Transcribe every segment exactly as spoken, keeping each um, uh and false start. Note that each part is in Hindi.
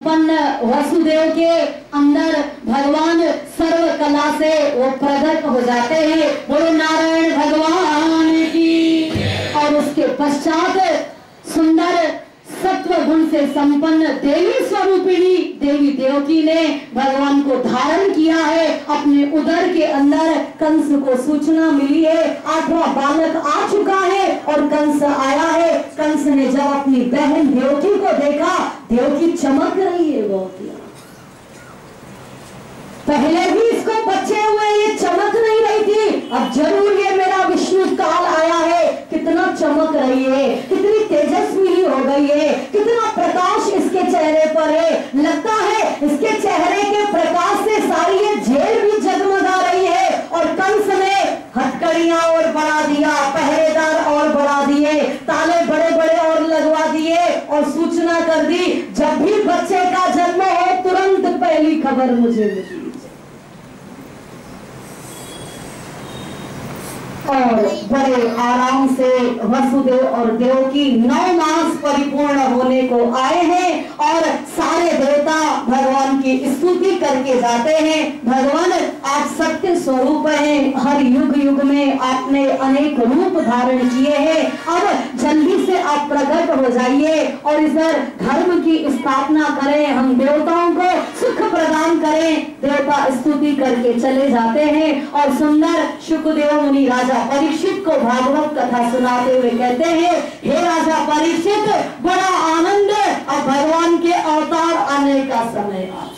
संपन्न वसुदेव के अंदर भगवान सर्व कला से वो प्रकट हो जाते हैं। बोलो नारायण भगवान की। और उसके पश्चात सुंदर सत्व गुण से संपन्न देवी स्वरूपिणी देवी देवकी ने भगवान को धारण किया है। अपने उदर के अंदर कंस को सूचना मिली है, आठवां बालक आ चुका है और कंस आया है। कंस ने जब अपनी बहन देवकी को देखा, देवकी चमक रही है बहुत। पहले भी इसको बच्चे हुए ये चमक नहीं रही थी, अब जरूर ये मेरा विष्णु काल आया है। कितना चमक रही है, कितनी तेजस्वी हो गई है, कितना प्रकाश इसके चेहरे पर है। लगता है इसके चेहरे के प्रकाश से सारी ये जेल भी जगमगा रही है। और कंस ने हथकड़ियां और बढ़ा दिया, पहरेदार और बढ़ा दिए, ताले बड़े बड़े और लगवा दिए और सूचना कर दी जब भी बच्चे का जन्म हो तुरंत पहली खबर मुझे मिली। और बड़े आराम से वसुदेव और देवकी नौ मास परिपूर्ण होने को आए हैं और सारे देवता भगवान की स्तुति करके जाते हैं। भगवान आप सत्य स्वरूप हैं, हर युग युग में आपने अनेक रूप धारण किए हैं। अब जल्दी से आप प्रकट हो जाइए और इधर धर्म की स्थापना करें, हम देवताओं को सुख प्रदान करें। देवता स्तुति करके चले जाते हैं और सुंदर शुकदेव मुनि राजा परीक्षित को भागवत कथा सुनाते हुए कहते हैं, हे राजा परीक्षित, बड़ा आनंद, अब भगवान के अवतार आने का समय आ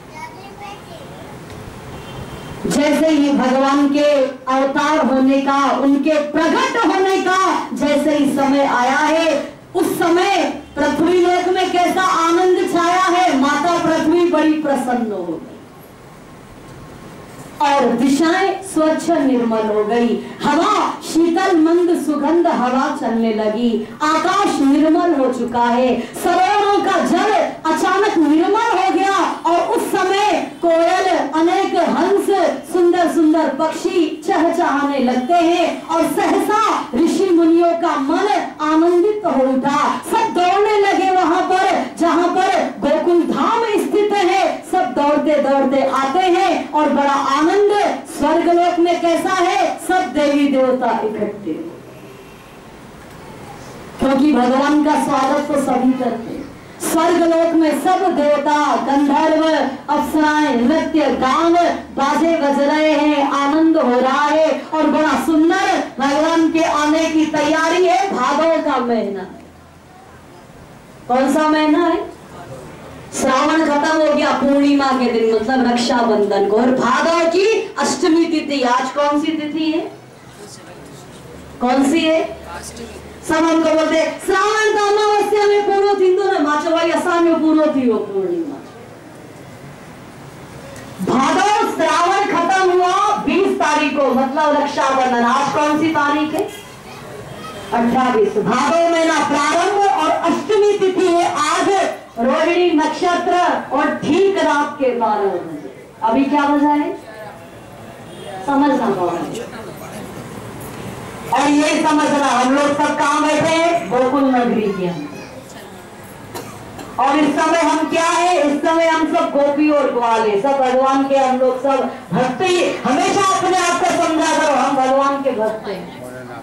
जैसे ही भगवान के अवतार होने का, उनके प्रकट होने का जैसे ही समय आया है, उस समय पृथ्वी लोक में कैसा आनंद छाया है। माता पृथ्वी बड़ी प्रसन्न हो गई और दिशाएं स्वच्छ निर्मल हो गई, हवा शीतल मंद सुगंध हवा चलने लगी, आकाश निर्मल हो चुका है, सरोवरों का जल अचानक निर्मल हो गया। और उस समय कोयल, अनेक हंस, सुंदर सुंदर पक्षी चहचहाने लगते हैं और सहसा ऋषि मुनियों का मन आनंदित हो उठा। सब दौड़ने लगे वहां पर जहां पर गोकुल धाम स्थित है। सब दौड़ते दौड़ते आते हैं और बड़ा आनंद स्वर्गलोक में कैसा है, सब देवी देवता इकट्ठे, क्योंकि भगवान का स्वागत तो सभी करते हैं। स्वर्गलोक में सब देवता, गंधर्व, अप्सराएं नृत्य गान बाजे बज रहे हैं, आनंद हो रहा है और बड़ा सुंदर भगवान के आने की तैयारी है। भादव का महीना, कौन सा महीना है? श्रावण खत्म हो गया, पूर्णिमा के दिन मतलब रक्षाबंधन को, और भादव की अष्टमी तिथि। आज कौन सी तिथि है? कौन सी है? सब हमको बोलते श्रावण तो अमावस्या में पूरो थी तो ना माचो भाई असम में पूरो थी वो पूर्णिमा। भादव श्रावण खत्म हुआ बीस तारीख को, मतलब रक्षाबंधन। आज कौन सी तारीख है? अट्ठाईस। भादव महीना प्रारंभ और अष्टमी तिथि है आज, रोहिणी नक्षत्र और ठीक रात के बारह बजे। अभी क्या बजा है समझना पड़ेगा और ये समझना, हम लोग सब कहाँ बैठे हैं? गोकुल नगरी के अंदर। और इस समय हम क्या है? इस समय हम सब गोपी और ग्वाले, सब भगवान के, हम लोग सब भक्त ही। हमेशा अपने आप को समझा करो हम भगवान के भक्त हैं।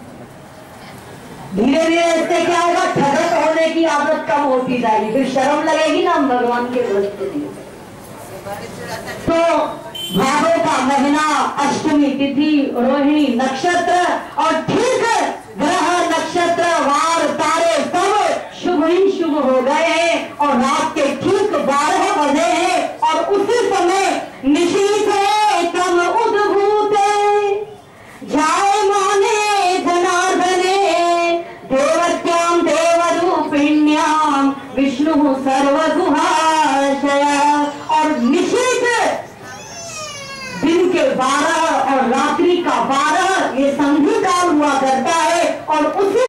धीरे धीरे इससे क्या होगा? ठगक होने की आदत कम होती जाएगी, फिर शर्म लगेगी ना हम भगवान के भक्त हैं। तो भादव का महीना, अष्टमी तिथि, रोहिणी नक्षत्र और ठीक ग्रह नक्षत्र वार तारे सब शुभ ही शुभ हो गए हैं और रात के ठीक बारह बजे हैं और उसी समय निशीथे तम उद्भूते जाए माने जनार्दने देवत्याम देवरूपिण्याम विष्णु सर्वगुहाशय। और निशीथ दिन के बारह और रात्रि का बारह ये संधि काल हुआ करता है और उसी